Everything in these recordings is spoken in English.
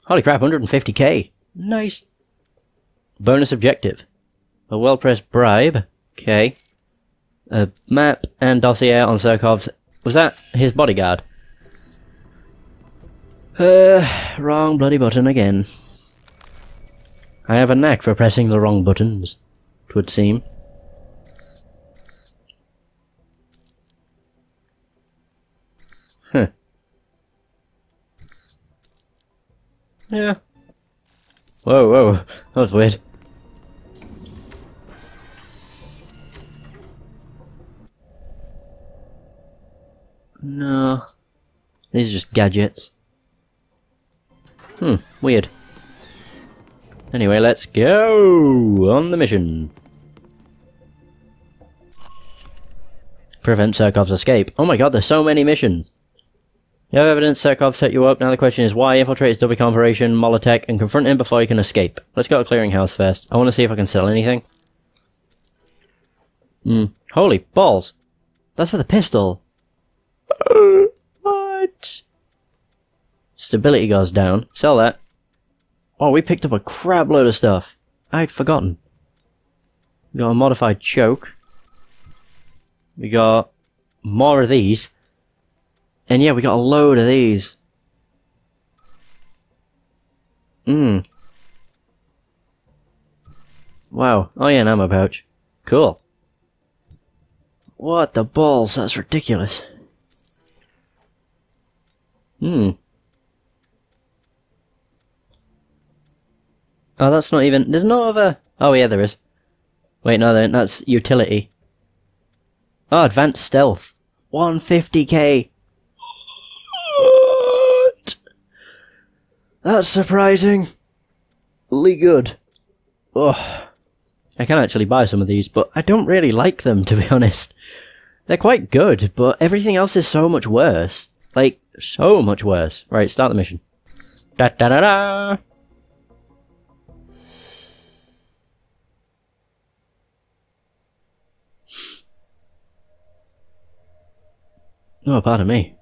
Holy crap, 150k. Nice. Bonus objective. A well-pressed bribe. Okay. A map and dossier on Surkov's... Was that his bodyguard? Wrong bloody button again. I have a knack for pressing the wrong buttons, it would seem. Huh. Yeah. Whoa, whoa, that was weird. No. These are just gadgets. Weird. Anyway, let's go on the mission. Prevent Surkov's escape. Oh my god, there's so many missions. You have evidence Surkov set you up. Now the question is why? Infiltrate his double operation, Molotech, and confront him before you can escape. Let's go to clearinghouse first. I want to see if I can sell anything. Holy balls. That's for the pistol. What? Stability goes down. Sell that. Oh, we picked up a crap load of stuff. I'd forgotten. We got a modified choke. We got more of these. And yeah, we got a load of these. Wow. Oh yeah, an ammo pouch. Cool. What the balls? That's ridiculous. Oh, that's not even... There's no other... Oh, yeah, there is. Wait, no, that's utility. Oh, advanced stealth. 150k. What? That's surprisingly good. Ugh. I can actually buy some of these, but I don't really like them, to be honest. They're quite good, but everything else is so much worse. Like, so much worse. Right, start the mission. Da-da-da-da! Oh, pardon me.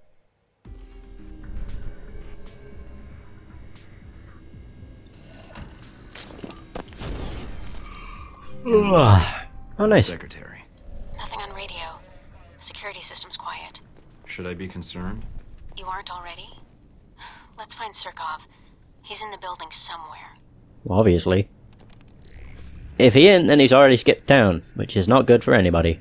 Oh, nice. Secretary. Nothing on radio. Security system's quiet. Should I be concerned? You aren't already? Let's find Surkov. He's in the building somewhere. Well, obviously. If he ain't, then he's already skipped town, which is not good for anybody.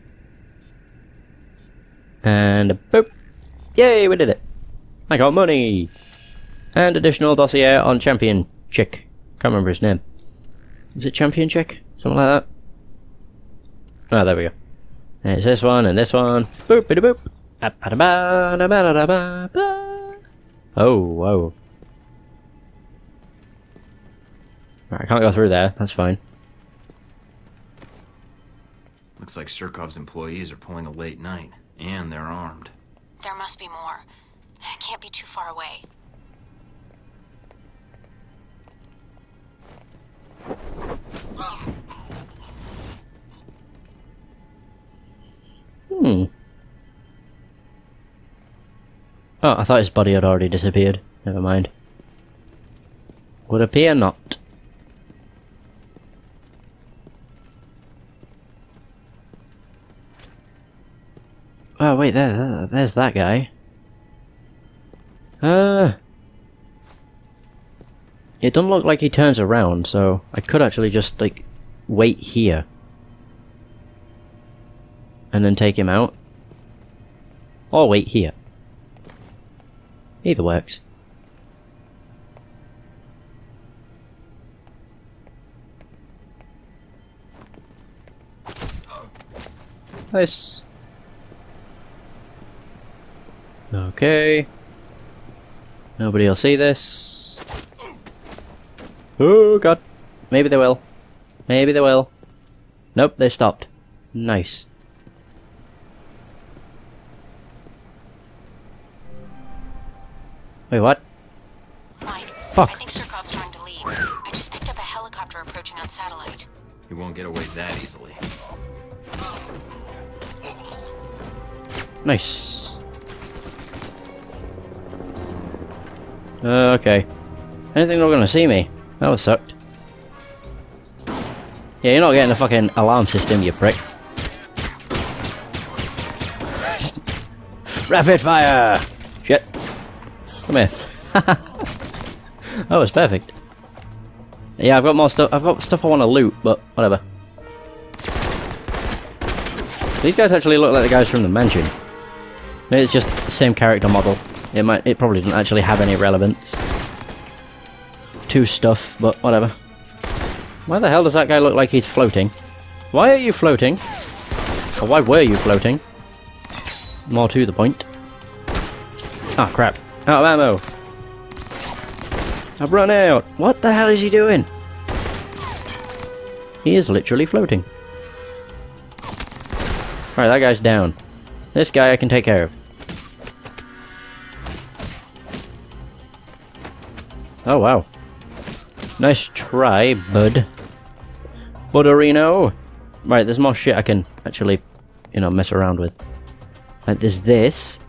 And boop! Yay, we did it! I got money! And additional dossier on Champion Chick. Can't remember his name. Is it Champion Chick? Something like that? Oh, there we go. There's this one and this one. Boop, biddy boop! Oh, whoa. Right, I can't go through there, that's fine. Looks like Surkov's employees are pulling a late night. And they're armed. There must be more. It can't be too far away. Oh, I thought his body had already disappeared. Never mind. Would appear not. Oh wait, there's that guy. It doesn't look like he turns around, so I could actually just, like, wait here. And then take him out. Or wait here. Either works. Nice. Okay. Nobody will see this. Oh god. Maybe they will. Maybe they will. Nope, they stopped. Nice. Wait, what? Mike, fuck. I think Surkov's trying to leave. I just picked up a helicopter approaching on satellite. He won't get away that easily. Nice. Okay. I didn't think they were gonna see me. That was sucked. Yeah, you're not getting the fucking alarm system, you prick. Rapid fire! Shit. Come here. That was perfect. Yeah, I've got more stuff. I've got stuff I want to loot, but whatever. These guys actually look like the guys from the mansion. Maybe it's just the same character model. It probably doesn't actually have any relevance to stuff, but whatever. Why the hell does that guy look like he's floating? Why are you floating? Or why were you floating? More to the point. Ah, crap. Out of ammo. I've run out. What the hell is he doing? He is literally floating. Alright, that guy's down. This guy I can take care of. Oh, wow. Nice try, bud. Budderino. Right, there's more shit I can actually, you know, mess around with. Like, there's this.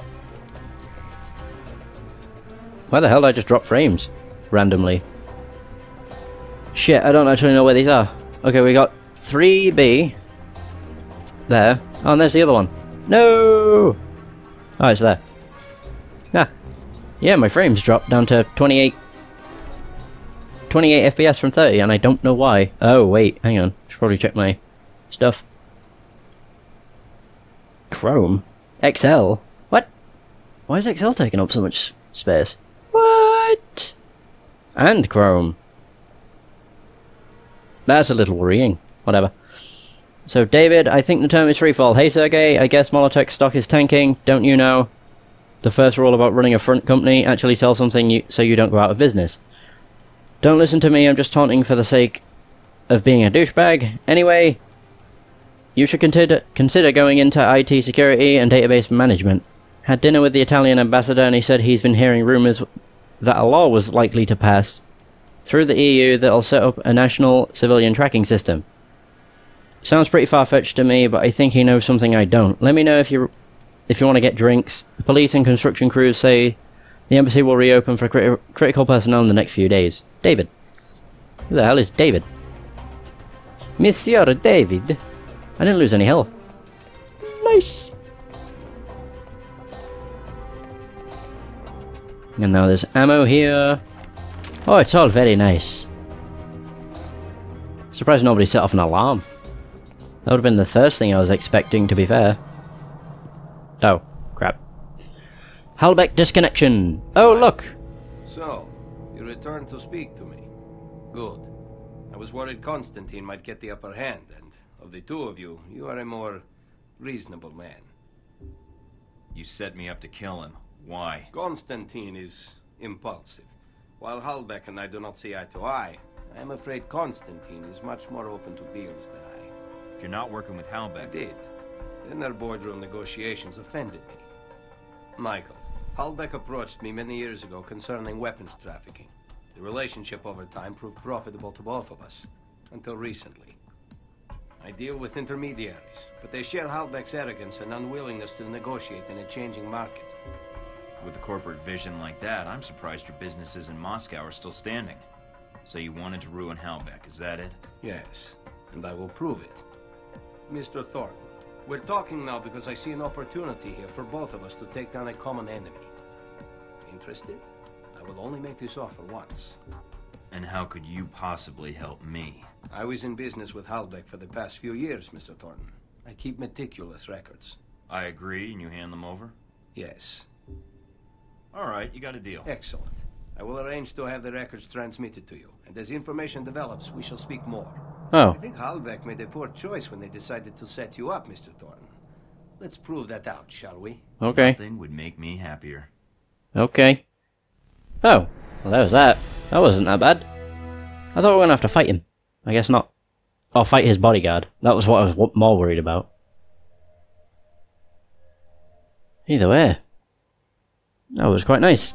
Why the hell did I just drop frames? Randomly. Shit, I don't actually know where these are. Okay, we got 3B. There. Oh, and there's the other one. No! Oh, it's there. Ah. Yeah, my frames dropped down to 28 FPS from 30, and I don't know why. Oh, wait, hang on. Should probably check my stuff. Chrome? XL? What? Why is XL taking up so much space? What? And Chrome. That's a little worrying. Whatever. So, David, I think the term is freefall. Hey, Sergey, I guess Molotech stock is tanking. Don't you know? The first rule about running a front company, actually sell something so you don't go out of business. Don't listen to me, I'm just taunting for the sake of being a douchebag. Anyway, you should consider going into IT security and database management. Had dinner with the Italian ambassador and he said he's been hearing rumours that a law was likely to pass through the EU that'll set up a national civilian tracking system. Sounds pretty far-fetched to me, but I think he knows something I don't. Let me know if you want to get drinks. The police and construction crews say the embassy will reopen for critical personnel in the next few days. David. Who the hell is David? Monsieur David. I didn't lose any health. Nice. And now there's ammo here. Oh, it's all very nice. Surprised nobody set off an alarm. That would have been the first thing I was expecting, to be fair. Oh, crap. Halbeck disconnection. Oh, look. So, you returned to speak to me. Good. I was worried Constantine might get the upper hand, and of the two of you, you are a more reasonable man. You set me up to kill him. Why? Constantine is impulsive. While Halbeck and I do not see eye to eye, I am afraid Constantine is much more open to deals than I. If you're not working with I Halbeck... did. Then their boardroom negotiations offended me. Michael, Halbeck approached me many years ago concerning weapons trafficking. The relationship over time proved profitable to both of us, until recently. I deal with intermediaries, but they share Halbeck's arrogance and unwillingness to negotiate in a changing market. With a corporate vision like that, I'm surprised your businesses in Moscow are still standing. So you wanted to ruin Halbeck, is that it? Yes, and I will prove it. Mr. Thornton, we're talking now because I see an opportunity here for both of us to take down a common enemy. Interested? I will only make this offer once. And how could you possibly help me? I was in business with Halbeck for the past few years, Mr. Thornton. I keep meticulous records. I agree, and you hand them over? Yes. All right, you got a deal. Excellent. I will arrange to have the records transmitted to you, and as information develops, we shall speak more. Oh. I think Halbeck made a poor choice when they decided to set you up, Mr. Thornton. Let's prove that out, shall we? Okay. Nothing would make me happier. Okay. Oh. Well, that was that. That wasn't that bad. I thought we were going to have to fight him. I guess not. Or fight his bodyguard. That was what I was more worried about. Either way. That was quite nice.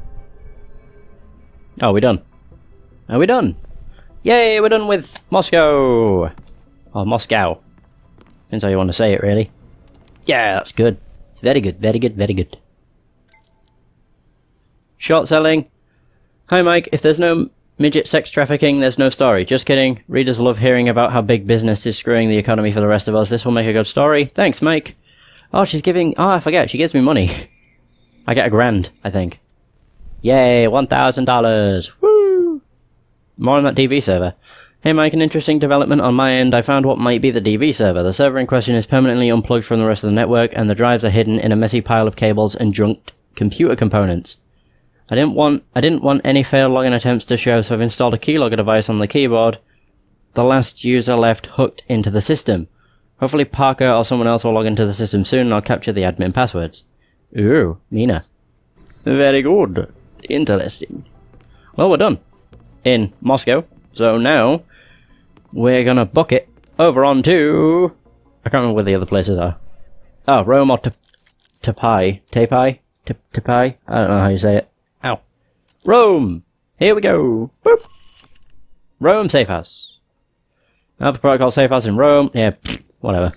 Oh, we're done. Are we done? Yay, we're done with Moscow! Or Moscow. Depends how you want to say it, really. Yeah, that's good. It's very good, very good, very good. Short selling. Hi Mike, if there's no midget sex trafficking, there's no story. Just kidding. Readers love hearing about how big business is screwing the economy for the rest of us. This will make a good story. Thanks, Mike. Oh, she's giving... Oh, I forget. She gives me money. I get $1,000, I think. Yay, $1,000. Woo! More on that DV server. Hey Mike, an interesting development on my end. I found what might be the DV server. The server in question is permanently unplugged from the rest of the network, and the drives are hidden in a messy pile of cables and junked computer components. I didn't want any failed login attempts to show, so I've installed a keylogger device on the keyboard. The last user left hooked into the system. Hopefully Parker or someone else will log into the system soon, and I'll capture the admin passwords. Ooh, Nina. Very good. Interesting. Well, we're done. In Moscow. So now, we're gonna book it over on to... I can't remember where the other places are. Oh, Rome or Tapai? Tapai? Tapai? I don't know how you say it. Ow. Rome! Here we go! Boop! Rome Safe House. Alpha Protocol Safe House in Rome. Yeah, whatever.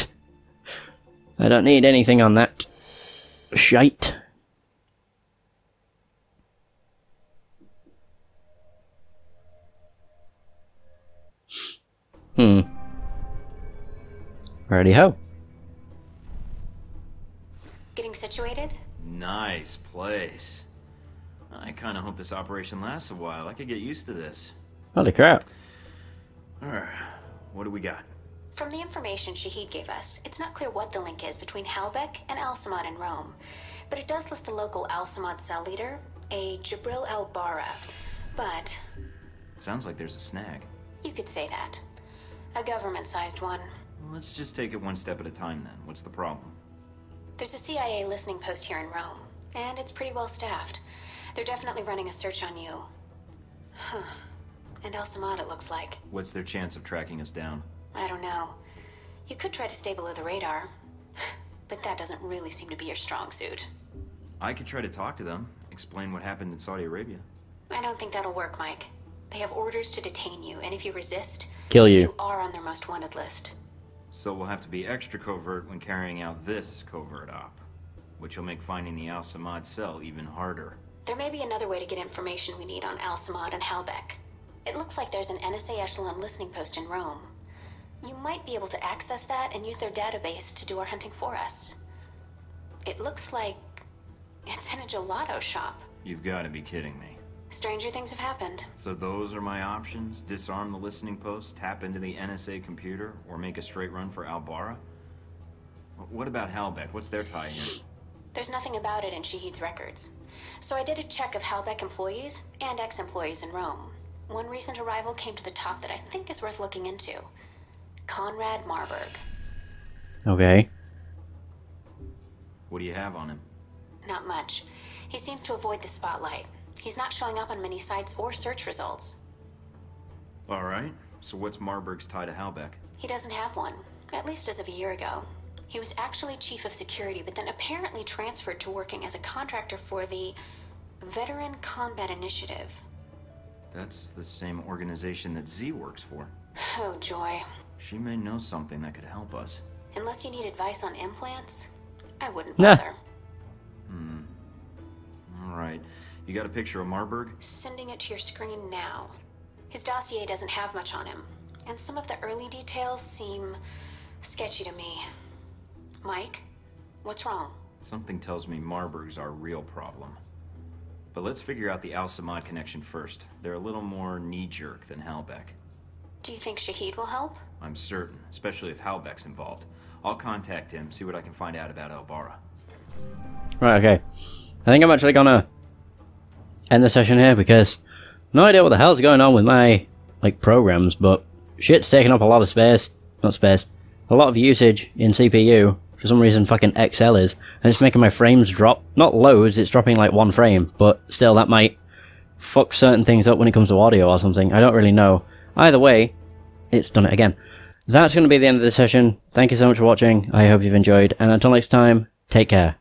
I don't need anything on that. Shite. Righty-ho. Getting situated? Nice place. I kind of hope this operation lasts a while. I could get used to this. Holy crap. Alright, what do we got? From the information Shahid gave us, it's not clear what the link is between Halbech and Al-Samad in Rome. But it does list the local Al-Samad cell leader, a Jibril al-Bara. But... Sounds like there's a snag. you could say that. A government-sized one. Let's just take it one step at a time then. What's the problem? There's a CIA listening post here in Rome, and it's pretty well staffed. They're definitely running a search on you. Huh. And Al-Samad, it looks like. What's their chance of tracking us down? I don't know. You could try to stay below the radar, but that doesn't really seem to be your strong suit. I could try to talk to them, explain what happened in Saudi Arabia. I don't think that'll work, Mike. They have orders to detain you, and if you resist, kill you. You are on their most wanted list. So we'll have to be extra covert when carrying out this covert op, which will make finding the Al-Samad cell even harder. There may be another way to get information we need on Al-Samad and Halbech. It looks like there's an NSA echelon listening post in Rome. You might be able to access that and use their database to do our hunting for us. It looks like it's in a gelato shop. You've got to be kidding me. Stranger things have happened. So those are my options? Disarm the listening post, tap into the NSA computer, or make a straight run for Al-Bara? What about Halbech? What's their tie-in? There's nothing about it in Shahid's records. So I did a check of Halbech employees and ex-employees in Rome. One recent arrival came to the top that I think is worth looking into. Conrad Marburg. Okay. What do you have on him? Not much. He seems to avoid the spotlight. He's not showing up on many sites or search results. Alright, so what's Marburg's tie to Halbech? He doesn't have one, at least as of a year ago. He was actually chief of security, but then apparently transferred to working as a contractor for the Veteran Combat Initiative. That's the same organization that Z works for. Oh, joy. She may know something that could help us. Unless you need advice on implants, I wouldn't Nah. bother. Alright, you got a picture of Marburg? Sending it to your screen now. His dossier doesn't have much on him, and some of the early details seem sketchy to me. Mike, what's wrong? Something tells me Marburg's our real problem. But let's figure out the Al-Samad connection first. They're a little more knee-jerk than Halbech. Do you think Shahid will help? I'm certain, especially if Halbech's involved. I'll contact him, see what I can find out about Al-Bara. Right, okay. I think I'm actually gonna end the session here because no idea what the hell's going on with my, like, programs, but shit's taking up a lot of space. Not space. A lot of usage in CPU. For some reason fucking XL is. And it's making my frames drop. Not loads, it's dropping like 1 frame. But still, that might fuck certain things up when it comes to audio or something. I don't really know. Either way, it's done it again. That's going to be the end of the session. Thank you so much for watching. I hope you've enjoyed. And until next time, take care.